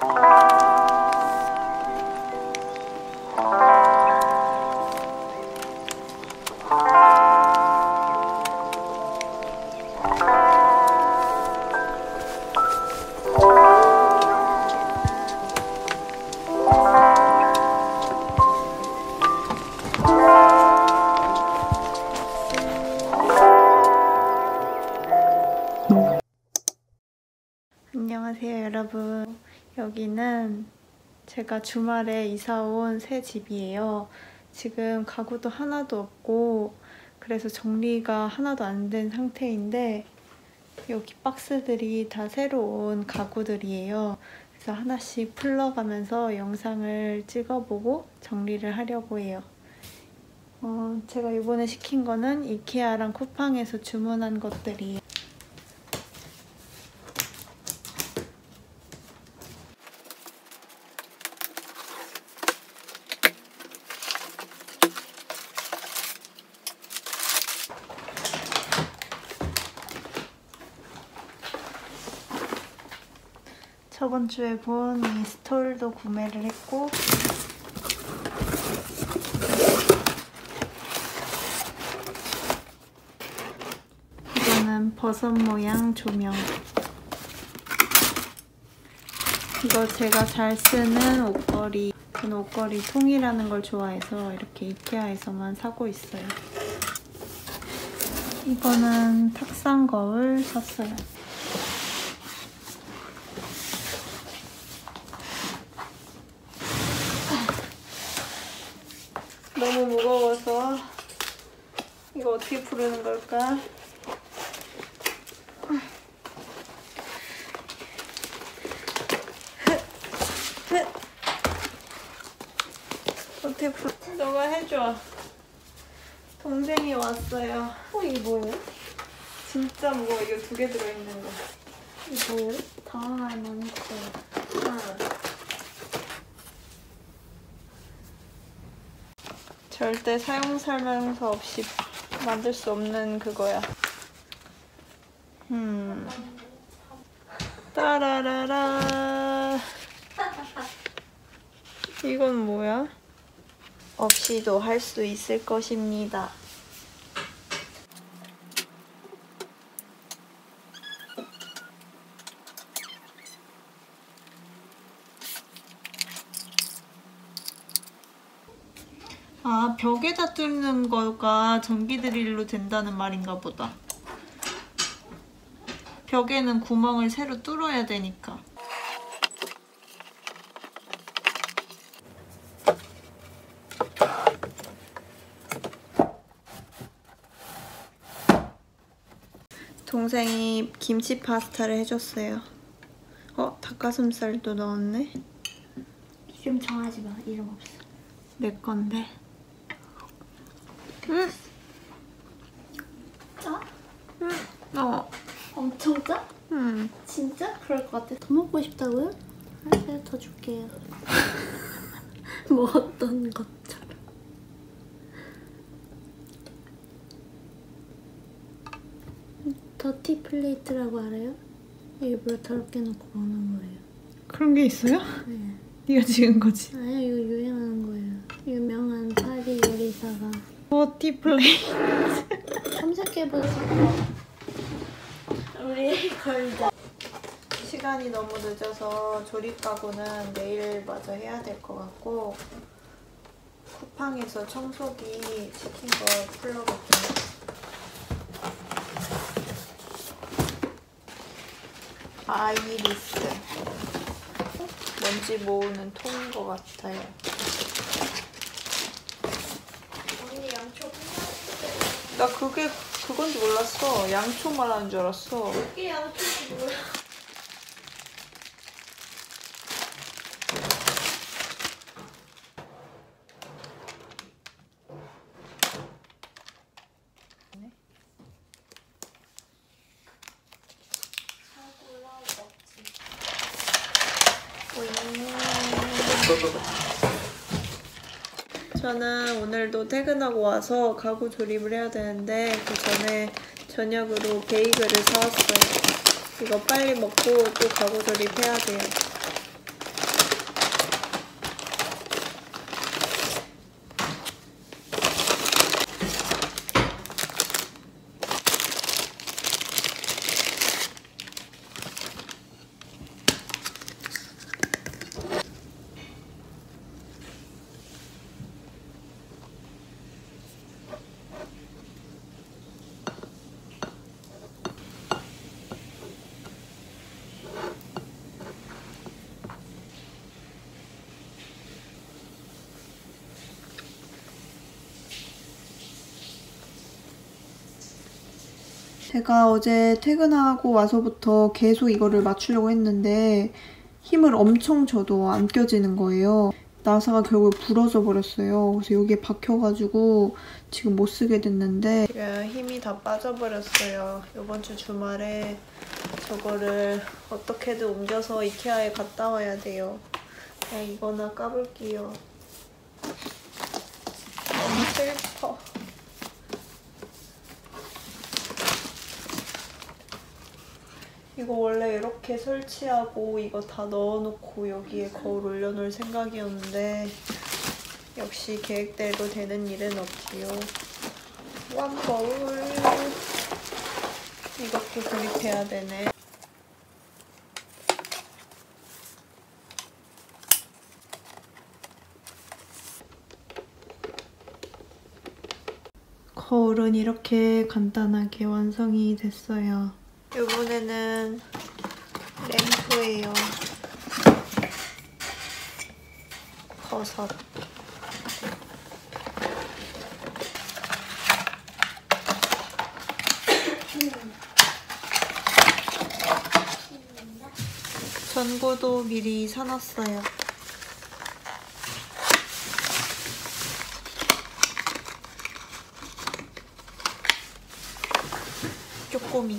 안녕하세요 여러분. 여기는 제가 주말에 이사온 새 집이에요. 지금 가구도 하나도 없고 그래서 정리가 하나도 안 된 상태인데 여기 박스들이 다 새로 온 가구들이에요. 그래서 하나씩 풀러가면서 영상을 찍어보고 정리를 하려고 해요. 제가 이번에 시킨 거는 이케아랑 쿠팡에서 주문한 것들이에요. 저번 주에 본 이 스톨도 구매를 했고 이거는 버섯 모양 조명. 이거 제가 잘 쓰는 옷걸이. 저는 옷걸이 통이라는 걸 좋아해서 이렇게 이케아에서만 사고 있어요. 이거는 탁상 거울 샀어요. 너무 무거워서 이거 어떻게 부르는 걸까? 어떻게 부르... 너가 해줘. 동생이 왔어요. 이게 뭐예요? 진짜 무거워. 이거 2개 들어있는 거. 이게 뭐예요? 당황할 만했어요. 절대 사용 설명서 없이 만들 수 없는 그거야. 따라라라. 이건 뭐야? 없이도 할 수 있을 것입니다. 아, 벽에다 뚫는 거가 전기 드릴로 된다는 말인가 보다. 벽에는 구멍을 새로 뚫어야 되니까. 동생이 김치 파스타를 해줬어요. 닭가슴살도 넣었네. 이름 정하지 마. 이름 없어. 내 건데. 짜? 엄청 짜? 진짜? 그럴 것 같아. 더 먹고 싶다고요? 알았어요. 더 줄게요. 먹었던 것처럼. 더티 플레이트라고 알아요? 일부러 더럽게 놓고 먹는 거예요. 그런 게 있어요? 네. 네가 지은 거지? 아니요, 이거 유행하는 거예요. 유명한 파리 요리사가. 더티 플레이트. 검색해보세요. 우리 걸자. 시간이 너무 늦어서 조립 가구는 내일 마저 해야 될 것 같고 쿠팡에서 청소기 시킨 거 풀러볼게요. 아이리스. 먼지 모으는 통인 것 같아요. 언니 양초 나 그건지 몰랐어. 양초 말하는 줄 알았어. 이게 양초지 뭐야? 저는 오늘도 퇴근하고 와서 가구 조립을 해야 되는데 그 전에 저녁으로 베이글을 사왔어요. 이거 빨리 먹고 또 가구 조립해야 돼요. 제가 어제 퇴근하고 와서부터 계속 이거를 맞추려고 했는데 힘을 엄청 줘도 안 껴지는 거예요. 나사가 결국 부러져 버렸어요. 그래서 여기에 박혀가지고 지금 못 쓰게 됐는데 힘이 다 빠져버렸어요. 이번 주 주말에 저거를 어떻게든 옮겨서 이케아에 갔다 와야 돼요. 그냥 이거나 까볼게요. 너무 슬퍼. 이거 원래 이렇게 설치하고 이거 다 넣어놓고 여기에 거울 올려놓을 생각이었는데 역시 계획대로 되는 일은 없지요. 왕 거울 이것도 구입해야 되네. 거울은 이렇게 간단하게 완성이 됐어요. 이번에는 램프예요. 버섯. 전구도 미리 사놨어요. 쪼꼬미.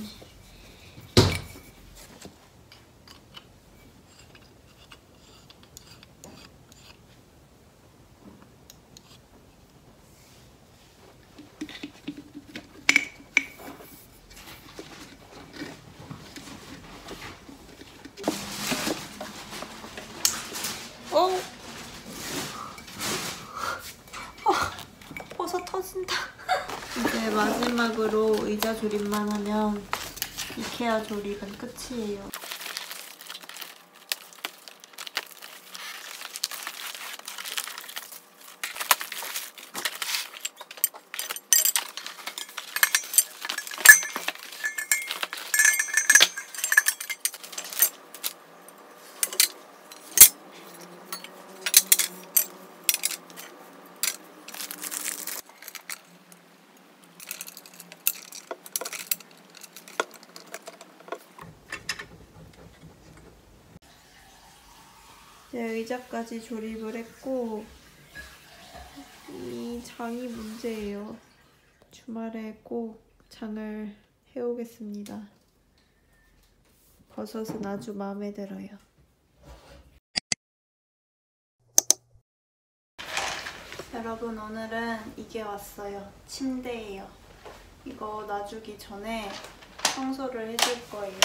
버섯 터진다. 이제 마지막으로 의자 조립만 하면 이케아 조립은 끝이에요. 이제 의자까지 조립을 했고 이 장이 문제예요. 주말에 꼭 장을 해오겠습니다. 버섯은 아주 마음에 들어요. 여러분, 오늘은 이게 왔어요. 침대예요. 이거 놔주기 전에 청소를 해줄 거예요.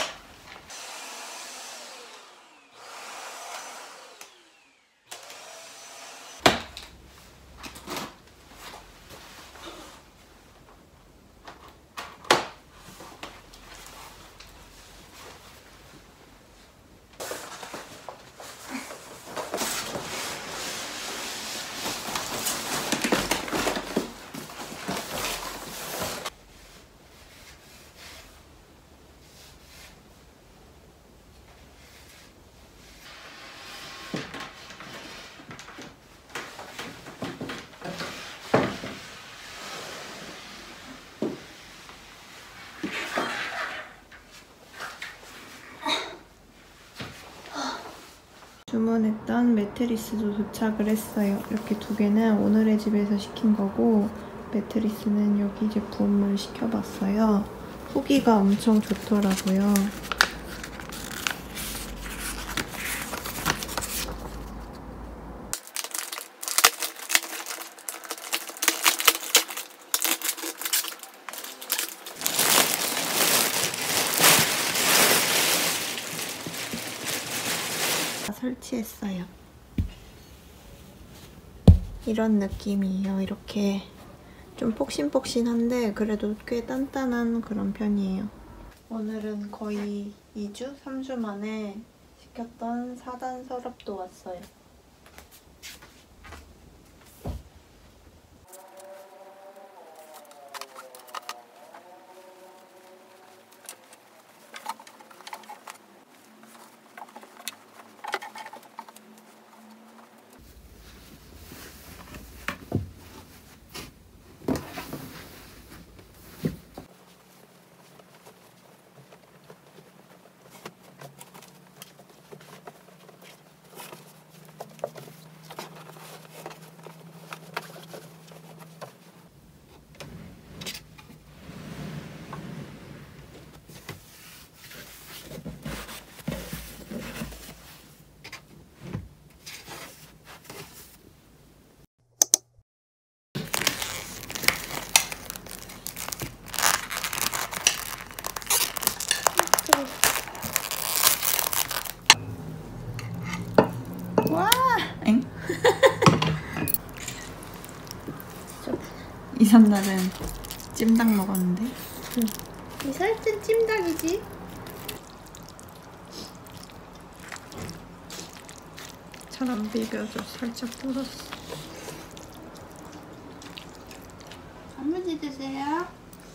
주문했던 매트리스도 도착을 했어요. 이렇게 두 개는 오늘의 집에서 시킨 거고 매트리스는 여기 제품을 시켜봤어요. 후기가 엄청 좋더라고요. 설치했어요. 이런 느낌이에요. 이렇게 좀 폭신폭신한데 그래도 꽤 단단한 그런 편이에요. 오늘은 거의 2주? 3주 만에 시켰던 4단 서랍도 왔어요. 와! 엥? 이삿날은 찜닭 먹었는데? 이 살찐 찜닭이지? 잘 안 비벼져. 살짝 불었어. 단무지 드세요.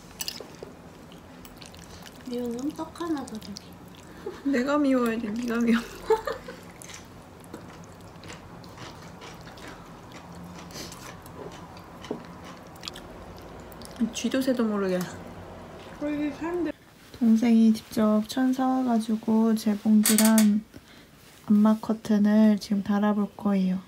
미운 놈 떡 하나 더 주기. 내가 미워야지. 네가 미워. 쥐도 새도 모르게. 거기 사람들. 동생이 직접 천 사와가지고 재봉질한 암막 커튼을 지금 달아볼 거예요.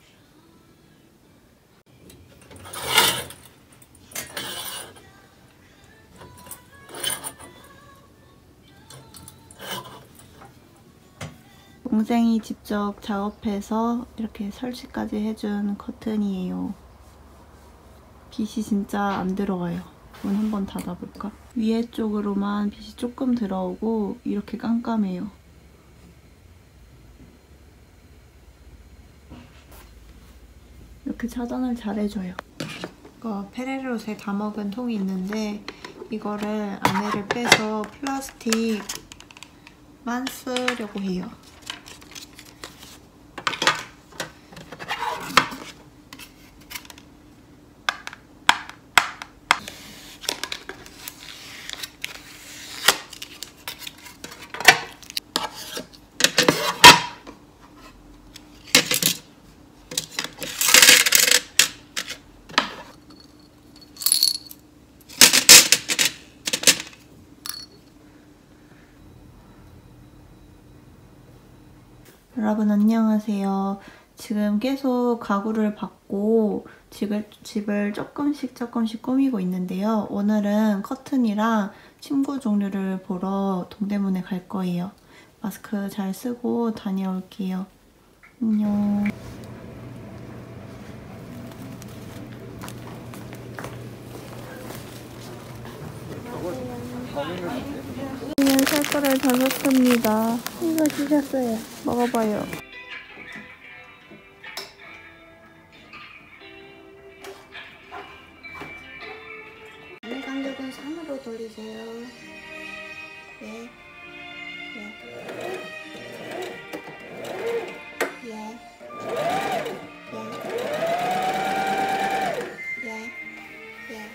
동생이 직접 작업해서 이렇게 설치까지 해준 커튼이에요. 빛이 진짜 안 들어가요. 문 한번 닫아볼까? 위에 쪽으로만 빛이 조금 들어오고 이렇게 깜깜해요. 이렇게 차단을 잘 해줘요. 이거 페레로세 다 먹은 통이 있는데 이거를 안에를 빼서 플라스틱만 쓰려고 해요. 여러분 안녕하세요. 지금 계속 가구를 받고 집을 조금씩 꾸미고 있는데요. 오늘은 커튼이랑 침구 종류를 보러 동대문에 갈 거예요. 마스크 잘 쓰고 다녀올게요. 안녕. 그냥 살 거를 다 샀습니다. 이거 주셨어요. 먹어봐요. 안에 간격은 3으로 돌리세요. 네. 네. 예. 예. 예. 예.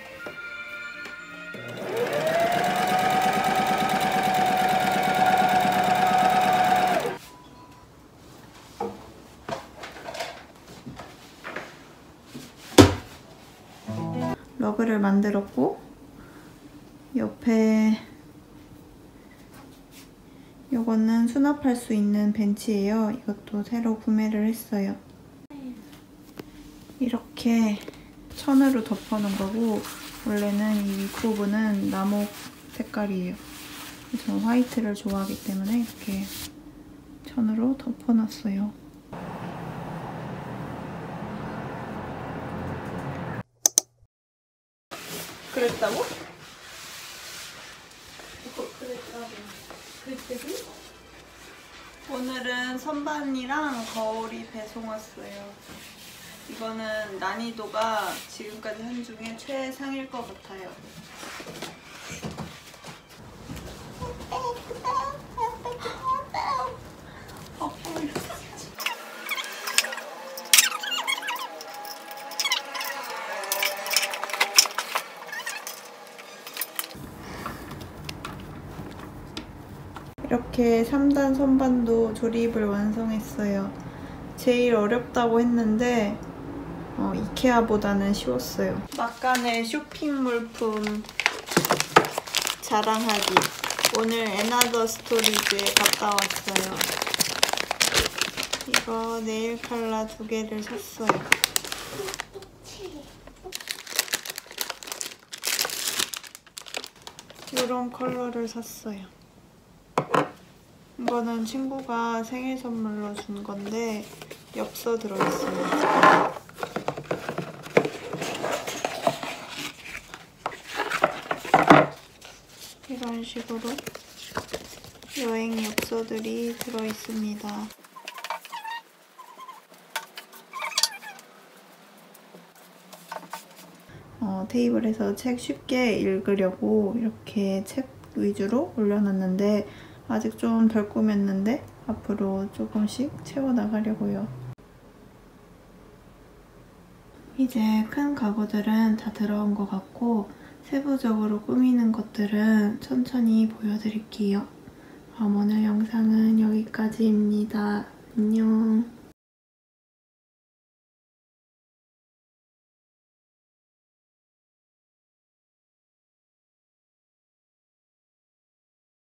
러그를 만들었고 옆에 이거는 수납할 수 있는 벤치예요. 이것도 새로 구매를 했어요. 이렇게 천으로 덮어놓은 거고 원래는 이 윗부분은 나무 색깔이에요. 저는 화이트를 좋아하기 때문에 이렇게 천으로 덮어놨어요. 그랬다고? 그랬다고? 오늘은 선반이랑 거울이 배송 왔어요. 이거는 난이도가 지금까지 한 중에 최상일 것 같아요. 이렇게 3단 선반도 조립을 완성했어요. 제일 어렵다고 했는데 이케아보다는 쉬웠어요. 막간의 쇼핑 물품 자랑하기. 오늘 애나더 스토리즈에 갔다 왔어요. 이거 네일 칼라 2개를 샀어요. 이런 컬러를 샀어요. 이거는 친구가 생일 선물로 준 건데 엽서 들어있어요. 이런 이런 식으로 여행 엽서들이 들어있습니다. 테이블에서 책 쉽게 읽으려고 이렇게 책 위주로 올려놨는데 아직 좀 덜 꾸몄는데 앞으로 조금씩 채워나가려고요. 이제 큰 가구들은 다 들어온 것 같고 세부적으로 꾸미는 것들은 천천히 보여드릴게요. 오늘 영상은 여기까지입니다. 안녕.